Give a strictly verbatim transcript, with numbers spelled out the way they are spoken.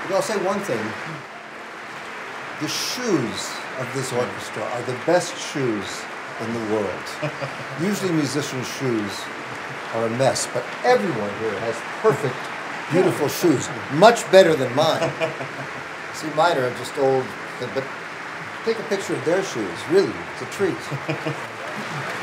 But I'll say one thing. The shoes of this orchestra are the best shoes in the world. Usually musicians' shoes are a mess, but everyone here has perfect, beautiful shoes. Much better than mine. See, mine are just old, but take a picture of their shoes. Really, it's a treat.